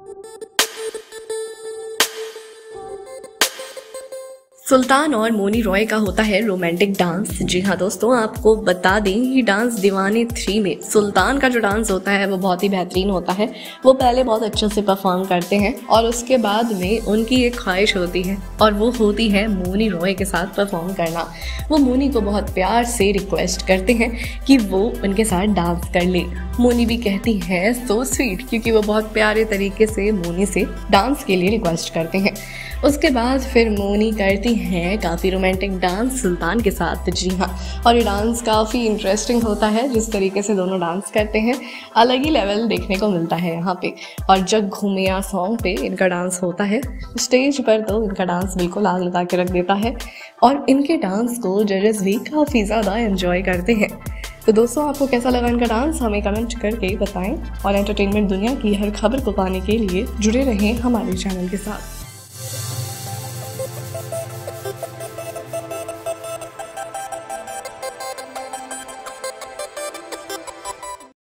सुल्तान और मोनी रॉय का होता है रोमांटिक डांस। जी हाँ दोस्तों, आपको बता दें कि डांस दीवाने 3 में सुल्तान का जो डांस होता है वो बहुत ही बेहतरीन होता है। वो पहले बहुत अच्छे से परफॉर्म करते हैं और उसके बाद में उनकी एक ख्वाहिश होती है और वो होती है मोनी रॉय के साथ परफॉर्म करना। वो मोनी को बहुत प्यार से रिक्वेस्ट करते हैं कि वो उनके साथ डांस कर ले। मोनी भी कहती है सो स्वीट, क्योंकि वो बहुत प्यारे तरीके से मोनी से डांस के लिए रिक्वेस्ट करते हैं। उसके बाद फिर मोनी करती हैं काफ़ी रोमांटिक डांस सुल्तान के साथ। जी हाँ, और ये डांस काफ़ी इंटरेस्टिंग होता है। जिस तरीके से दोनों डांस करते हैं अलग ही लेवल देखने को मिलता है यहाँ पे। और जग घूमिया सॉन्ग पे इनका डांस होता है स्टेज पर, तो इनका डांस बिल्कुल आग लगा के रख देता है और इनके डांस को जजेस भी काफ़ी ज़्यादा एंजॉय करते हैं। तो दोस्तों, आपको कैसा लगा इनका डांस हमें कमेंट करके बताएं और एंटरटेनमेंट दुनिया की हर खबर को पाने के लिए जुड़े रहें हमारे चैनल के साथ।